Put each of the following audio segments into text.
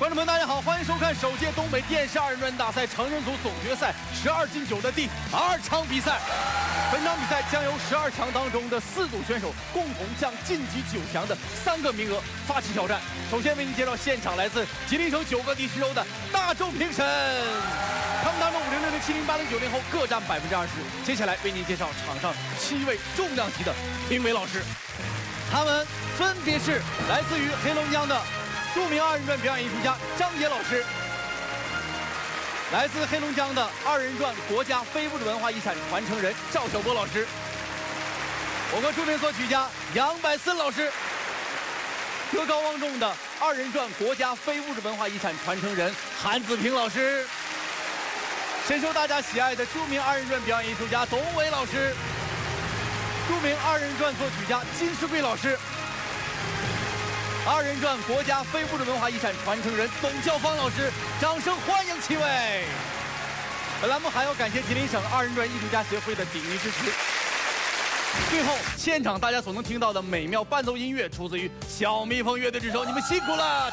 观众朋友，大家好，欢迎收看首届东北电视二人转大赛成人组总决赛12进9的第2场比赛。本场比赛将由12强当中的4组选手共同向晋级9强的3个名额发起挑战。首先为您介绍现场来自吉林省9个地市州的大众评审，他们当中50、60、70、80、90后各占20%。接下来为您介绍场上7位重量级的评委老师，他们分别是来自于黑龙江的著名二人转表演艺术家张野老师，来自黑龙江的二人转国家非物质文化遗产传承人赵晓波老师，我国著名作曲家杨百森老师，德高望重的二人转国家非物质文化遗产传承人韩子平老师，深受大家喜爱的著名二人转表演艺术家董伟老师，著名二人转作曲家金世贵老师，二人转国家非物质文化遗产传承人董教芳老师，掌声欢迎7位。本栏目还要感谢吉林省二人转艺术家协会的鼎力支持。最后，现场大家所能听到的美妙伴奏音乐出自于小蜜蜂乐队之手，你们辛苦了。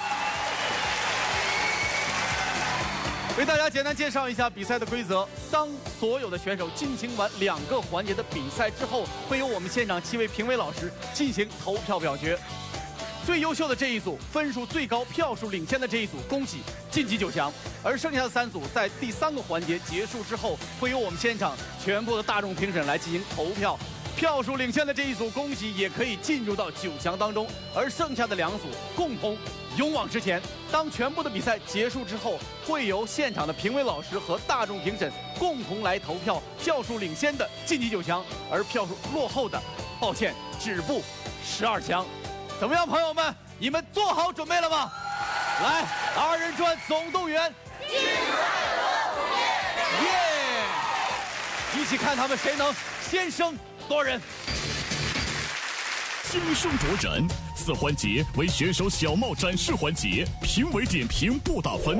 为大家简单介绍一下比赛的规则。当所有的选手进行完2个环节的比赛之后，会由我们现场7位评委老师进行投票表决。最优秀的这一组，分数最高、票数领先的这一组，恭喜晋级9强。而剩下的3组，在第3个环节结束之后，会由我们现场全部的大众评审来进行投票。票数领先的这一组，恭喜也可以进入到9强当中。而剩下的2组，共同勇往直前。当全部的比赛结束之后，会由现场的评委老师和大众评审共同来投票，票数领先的晋级9强，而票数落后的，抱歉，止步12强。怎么样，朋友们，你们做好准备了吗？来，二人转总动员，精彩动员，耶！一起看他们谁能先声夺人。 先声夺人，此环节为选手小帽展示环节，评委点评不打分。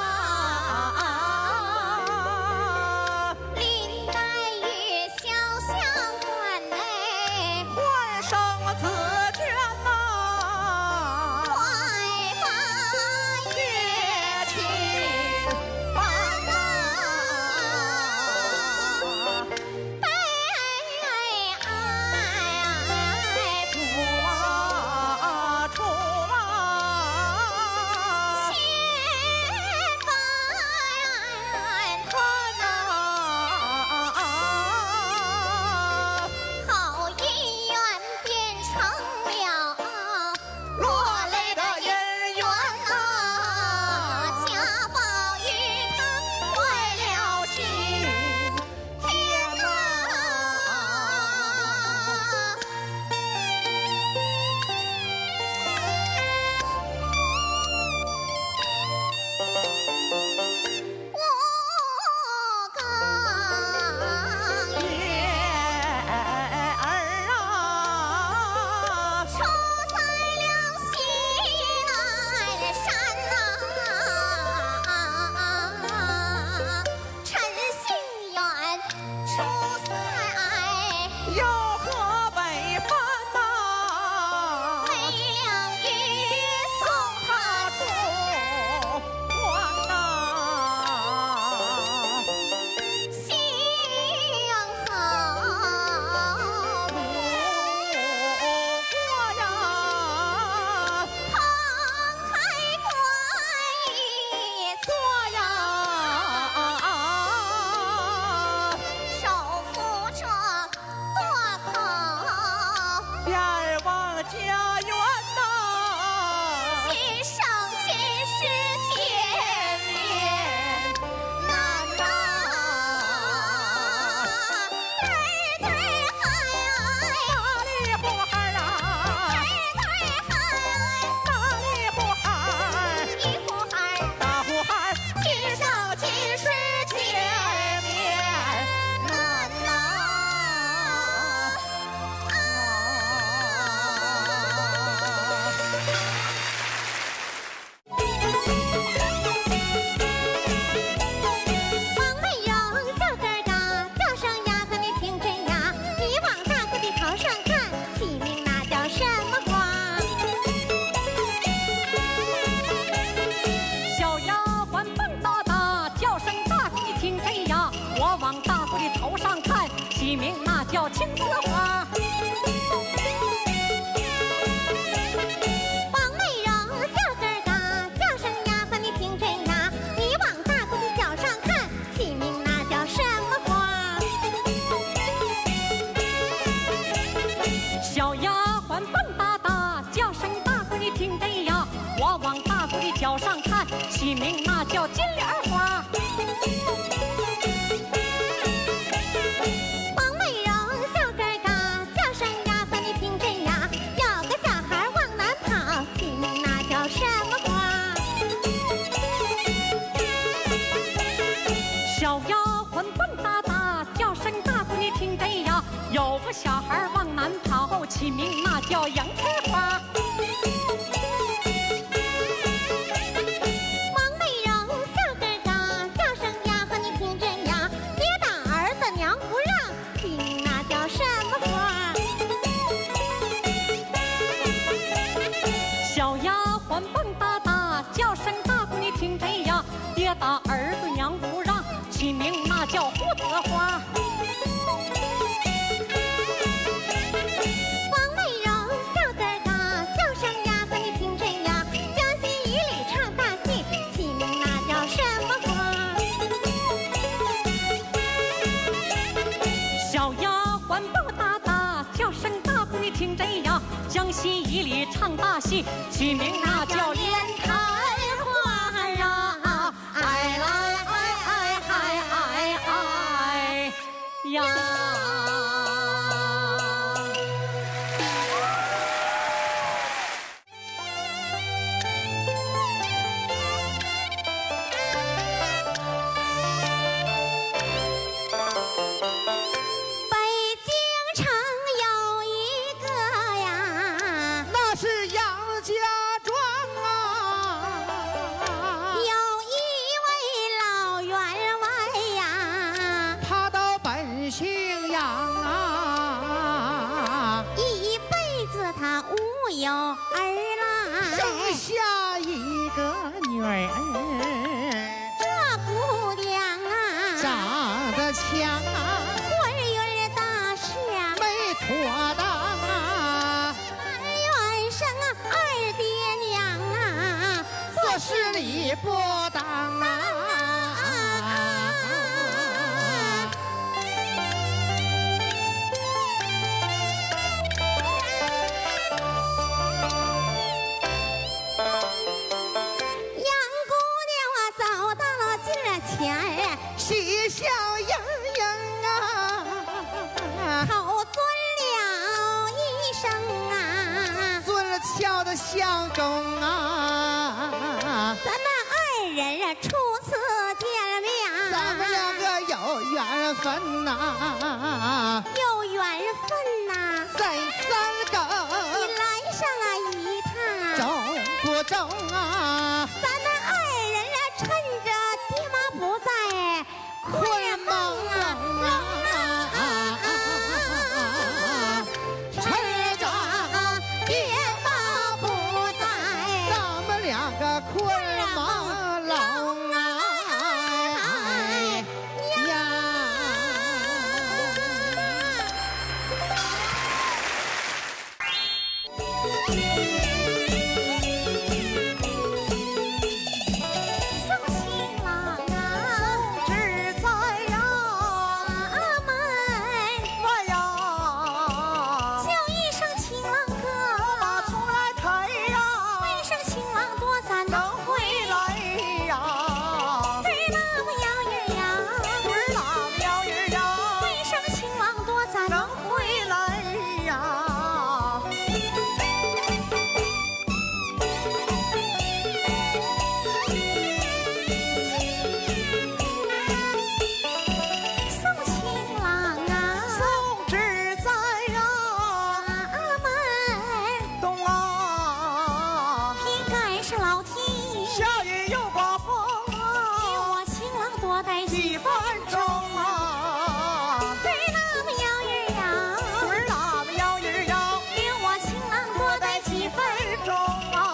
林黛玉潇潇叫青丝花。 王美荣叫根嘎，叫声呀和你听真呀，你往大姑的脚上看，起名那叫什么花？ 小丫鬟蹦哒哒，叫声大姑你听真呀，我往大姑的脚上看，起名那叫金莲花。 王美荣笑根嘎，叫声呀和你听真呀，有个小孩往南跑，起名那叫什么花？ 小丫鬟蹦哒哒，叫声大姑你听真呀，有个小孩往南跑，起名那叫迎春花。 王美荣笑根嘎，叫声呀和你听真呀，爹打儿子娘不让，起名那叫什么花？ 小丫鬟蹦哒哒，叫声大姑你听真呀，爹打儿子娘不让，起名那叫胡子花。 王美荣笑根嘎，叫声呀和你听真呀，江西榆里唱大戏，起名那叫什么花？ 小丫鬟蹦哒哒，叫声大姑你听真呀，江西榆里唱大戏，起名那叫莲台花啊，哎来哎哎哎哎呀。 北京城有一个呀， 那是杨家庄啊， 有一位老员外呀， 他到本姓杨啊， 一辈子他无有儿生来。 下一个女儿， 这姑娘啊， 长得强啊， 混儿大是啊， 没妥当啊， 二元生啊，二爹娘啊， 做事理不当啊。 杨姑娘啊，走到了近了前儿， 喜笑盈盈啊， 口尊了一声啊， 尊了俏的相公啊， 咱们二人啊初次见面， 咱们两个有缘分呐， 有缘分呐， 再三个你来上啊一趟， 中不中啊？ 咱们二人啊趁着爹妈不在， 困梦啊，趁着爹妈不在， 咱们两个困梦龙啊！ 送新郎啊， 志在呀门外呀， 叫一声情郎把哥， 出来抬呀， 问声情郎多咱能能回来呀， 对那么摇人呀， 儿郎摇人呀， 问声情郎多咱能能回来呀。 送情郎啊， 送志在呀， 门东啊， 拼赶上老天， 下雨又刮风给啊， 我情郎多待几分钟啊， 对那么摇人呀， 儿郎摇人摇， 给我情郎多待几分钟啊。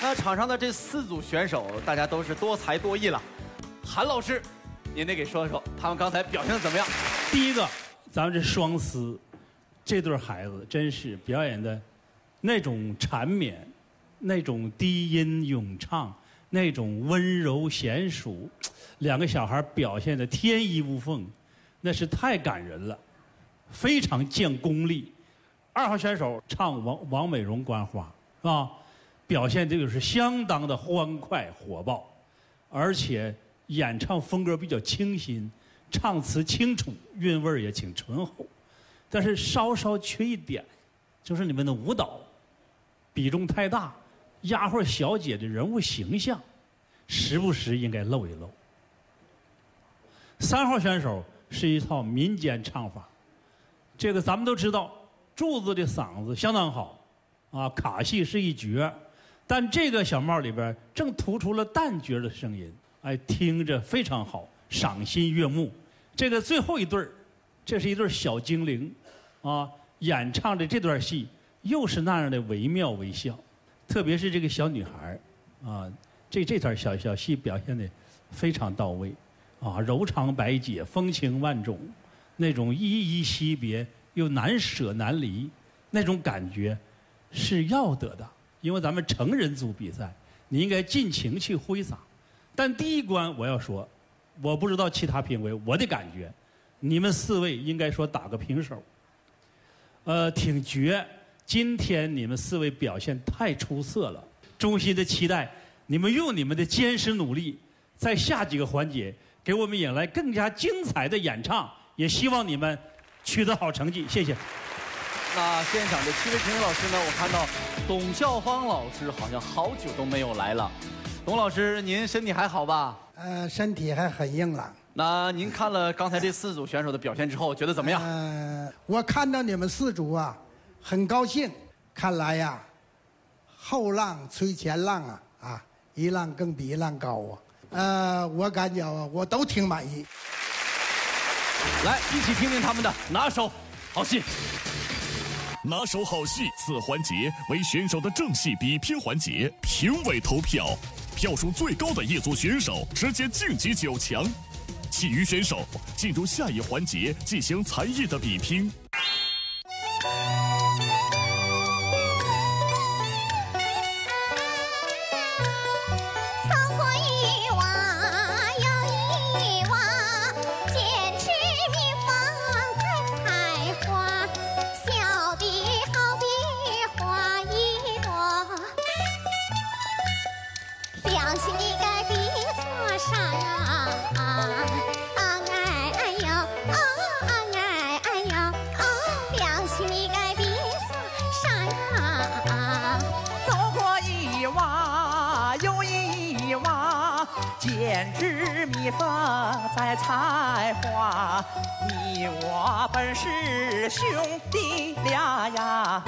那场上的这4组选手，大家都是多才多艺了。韩老师，您得给说说他们刚才表现的怎么样？ 第一个，咱们这双厮，这对孩子真是表演的那种缠绵，那种低音咏唱，那种温柔娴熟，两个小孩表现的天衣无缝，那是太感人了，非常见功力。2号选手唱王美荣观花，是吧？表现这个是相当的欢快火爆，而且演唱风格比较清新，唱词清楚，韵味也挺醇厚。但是稍稍缺一点，就是你们的舞蹈比重太大，丫鬟小姐的人物形象时不时应该露一露。3号选手是一套民间唱法，这个咱们都知道，柱子的嗓子相当好，啊，卡戏是一绝。但这个小帽里边正突出了旦角的声音，哎，听着非常好，赏心悦目。这个最后一对儿，这是一对小精灵，啊，演唱的这段戏又是那样的惟妙惟肖，特别是这个小女孩，啊，这段小戏表现的非常到位，啊，柔肠百解，风情万种，那种依依惜别又难舍难离，那种感觉是要得的。因为咱们成人组比赛，你应该尽情去挥洒。但第一关我要说，我不知道其他评委，我的感觉，你们4位应该说打个平手。挺绝，今天你们4位表现太出色了，衷心的期待你们用你们的坚实努力，在下几个环节给我们引来更加精彩的演唱，也希望你们取得好成绩，谢谢。 那现场的7位评委老师呢？我看到董孝芳老师好像好久都没有来了。董老师，您身体还好吧？ 身体还很硬朗。 那您看了刚才这4组选手的表现之后，觉得怎么样？ 我看到你们4组啊，很高兴。看来呀，后浪推前浪啊，一浪更比一浪高啊。我感觉啊，我都挺满意。 来，一起听听他们的拿手好戏。 拿手好戏4环节为选手的正戏比拼环节，评委投票，票数最高的一组选手直接晋级9强，其余选手进入下一环节进行才艺的比拼。 胭脂蜜发在采花，你我本是兄弟俩呀，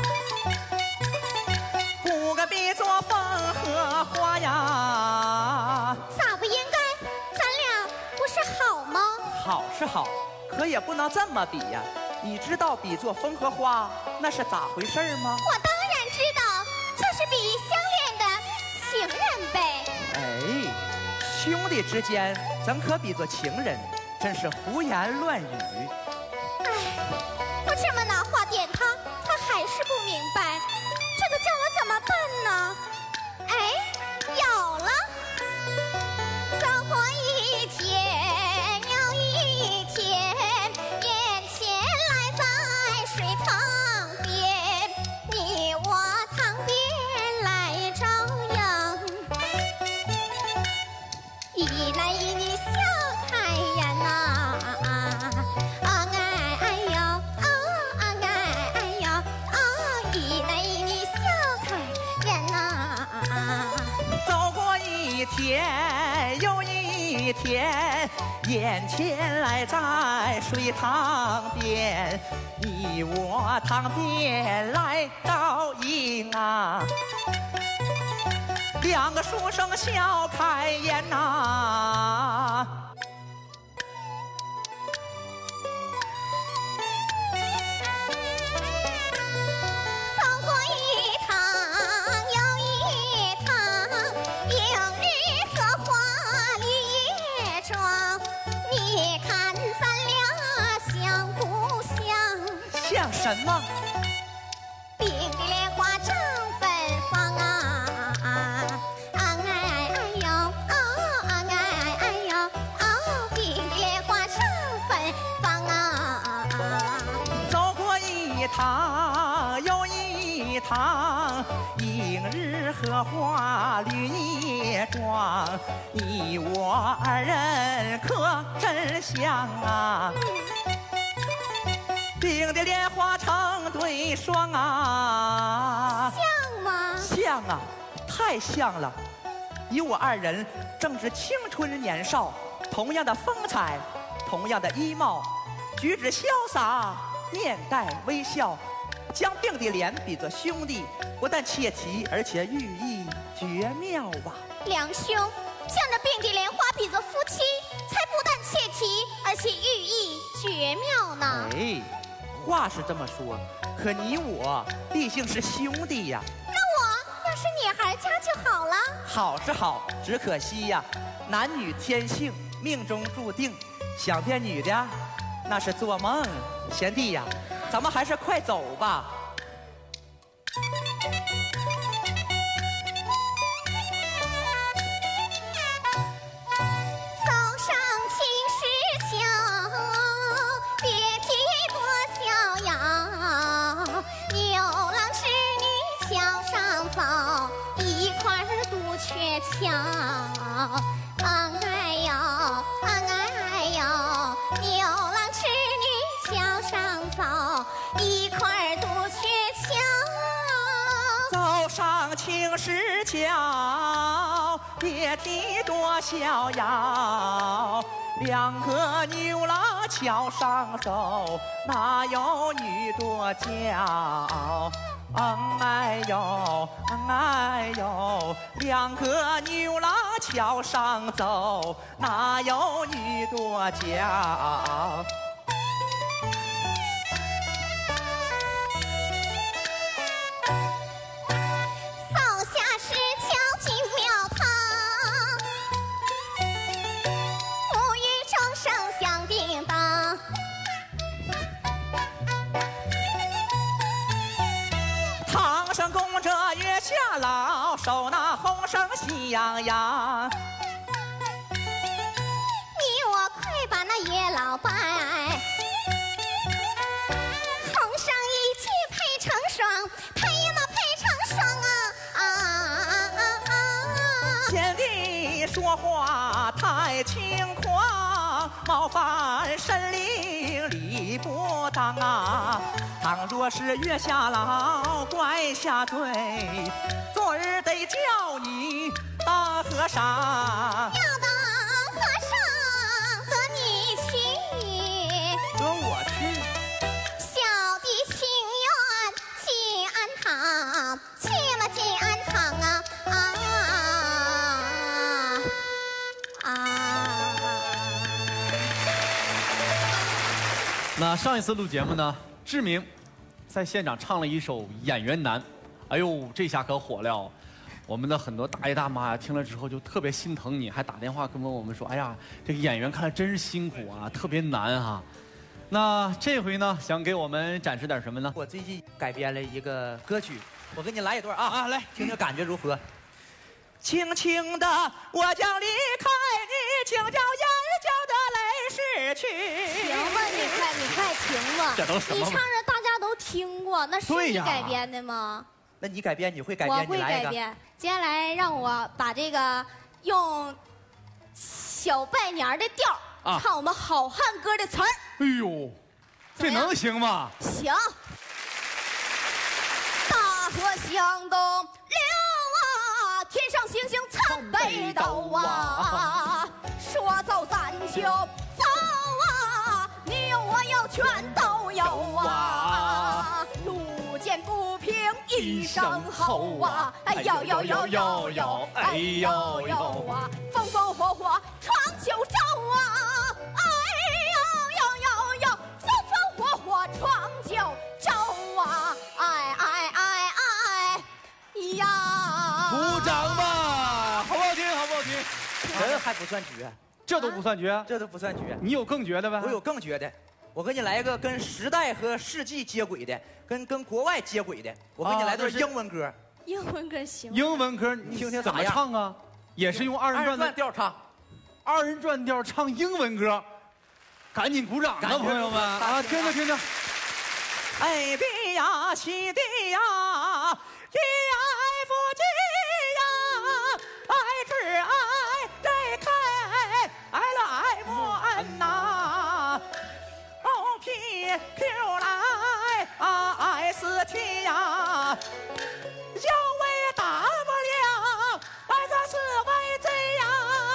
不该比作风和花呀。 咋不应该？咱俩不是好吗？ 好是好，可也不能这么比呀。你知道比作风和花那是咋回事吗？ 我当然知道，就是比相恋的情人呗。 哎。兄弟之间怎可比作情人？真是胡言乱语。 哎，我这么拿话点他，他还是不明白，这个叫我怎么办呢？哎，有了！走过一天又一天，眼前来在水塘边，你我塘边来照应。一男一女笑开颜呐，哎呦，哎呦，一男一女笑开颜呐。 走过一天又一天，眼前来在水塘边，你我塘边来倒影啊。两个书生笑开颜呐， 走过一趟又一趟， 什么？ 并蒂莲花正芬芳啊！哎呦，哎呦，并蒂莲花正芬芳啊！ 走过一趟又一趟，映日荷花绿叶妆，你我二人可真像啊！并蒂莲花成对双啊， 像吗？ 像啊，太像了。你我二人正值青春年少，同样的风采，同样的衣帽，举止潇洒，面带微笑，将并蒂莲比作兄弟，不但切题，而且寓意绝妙啊！ 两兄将这并蒂莲花比作夫妻，才不但切题，而且寓意绝妙呢。 哎，话是这么说，可你我毕竟是兄弟呀。 那我要是女孩家就好了。 好是好，只可惜呀，男女天性，命中注定，想变女的那是做梦。贤弟呀，咱们还是快走吧。 走上青石桥，别提多逍遥。牛郎织女桥上走，一块杜鹊桥。哎呦，哎呦，牛郎织女桥上走，一块杜鹊桥。 走上青石桥，别提多逍遥。两个牛郎桥上走，哪有女多娇？哎呦，哎呦，两个牛郎桥上走，哪有女多娇？ 走下石桥进庙堂，沐浴钟声响叮当。 堂上供着月下老，手拿红绳喜洋洋。 你我快把那月老拜，红绳一举配成双，配呀嘛配成双啊！ 贤弟说话太轻狂，冒犯神灵理不当啊！倘若是月下老怪下罪，昨日得叫你当和尚。 要当和尚和你去， 和我去。 小弟情愿进安堂，去嘛进安堂那上一次录节目呢，志明在现场唱了一首《演员难》，哎呦，这下可火了。我们的很多大爷大妈呀，听了之后就特别心疼你，还打电话跟我们说：“哎呀，这个演员看来真是辛苦啊，特别难哈。”那这回呢，想给我们展示点什么呢？ 我最近改编了一个歌曲，我给你来一段啊，来听听感觉如何？轻轻的，我将离开你，请叫眼角的泪逝去。 行吧，你快停吧！ 这都什么你唱着大家都听过，那是对呀你改编的吗？ 那你改编，你会改编？ 我会你来一个。 改编。接下来让我把这个用小拜年的调啊唱我们好汉歌的词儿。 哎呦，这能行吗？ 行。大河向东流啊，天上星星参北斗啊。说走咱就走啊，你有我有全都有啊。路见不平一声吼啊，哎呦呦呦呦呦，哎呦呦啊，风风火火闯九州啊，哎呦呦呦呦，风风火火闯九州啊，哎哎哎哎呀！ 鼓掌吧，好不好听？好不好听？ 这还不算绝， 这都不算绝， 这都不算绝。 你有更绝的呗？ 我有更绝的， 我给你来一个跟时代和世纪接轨的，跟国外接轨的。我给你来段英文歌。 英文歌行。 英文歌你听听怎么唱啊？也是用二人转的调唱。 二人转调唱英文歌，赶紧鼓掌啊，朋友们啊！听着听着。 A B 呀，C D 呀，E F G 呀，I 至 I J K L M N 呐，O P Q R S T 呀，U V W X Y Z 呀。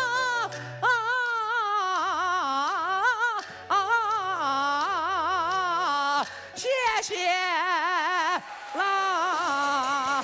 谢谢啦！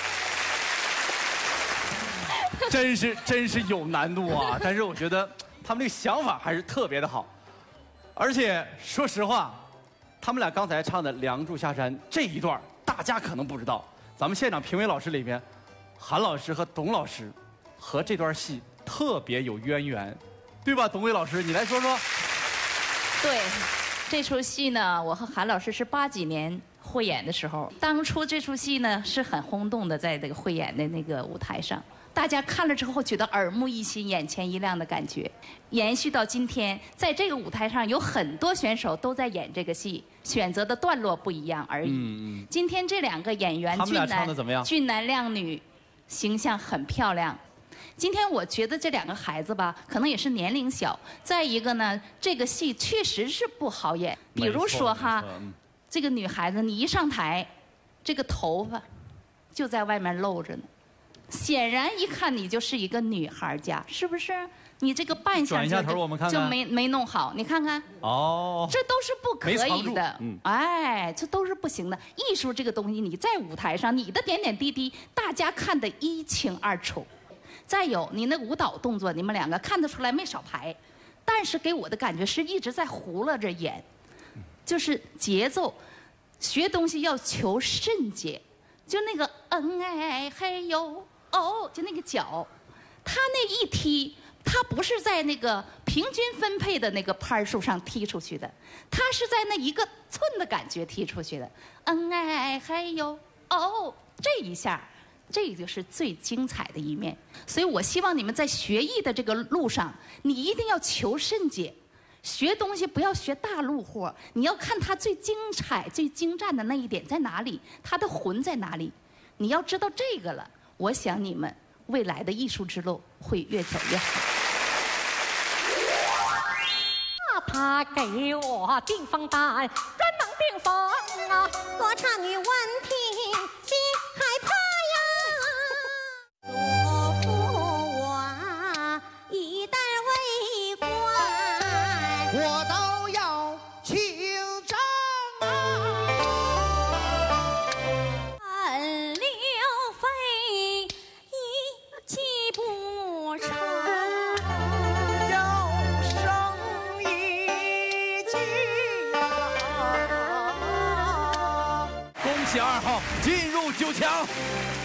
真是有难度啊！但是我觉得他们这个想法还是特别的好，而且说实话，他们俩刚才唱的《梁祝下山》这一段，大家可能不知道，咱们现场评委老师里面，韩老师和董老师和这段戏特别有渊源，对吧？董伟老师，你来说说。 对。这出戏呢，我和韩老师是80几年汇演的时候，当初这出戏呢是很轰动的，在这个汇演的那个舞台上，大家看了之后觉得耳目一新、眼前一亮的感觉。延续到今天，在这个舞台上有很多选手都在演这个戏，选择的段落不一样而已。今天这2个演员他们俩唱得怎么样？ 俊男靓女，形象很漂亮。今天我觉得这2个孩子吧，可能也是年龄小，再一个呢，这个戏确实是不好演。比如说哈，这个女孩子你一上台，这个头发就在外面露着呢，显然一看你就是一个女孩家，是不是？你这个扮相转一下头我们看看就没弄好，你看看。 哦， 这都是不可以的。哎，这都是不行的。艺术这个东西，你在舞台上，你的点点滴滴，大家看得一清二楚。再有，你那舞蹈动作，你们2个看得出来没少排，但是给我的感觉是一直在胡了着演，就是节奏，学东西要求甚节，就那个哎嘿呦哦，就那个脚，他那一踢，他不是在那个平均分配的那个拍数上踢出去的，他是在那1个寸的感觉踢出去的，哎嘿呦哦，这一下。这就是最精彩的一面，所以我希望你们在学艺的这个路上，你一定要求甚解，学东西不要学大路货，你要看它最精彩、最精湛的那一点在哪里，它的魂在哪里，你要知道这个了，我想你们未来的艺术之路会越走越好。 他给我订房单，专门订房啊， 多唱语闻听心害怕。 我父我以待为官， 我都要请账按流费一计不成， 要生一计啊！ 恭喜2号进入9强。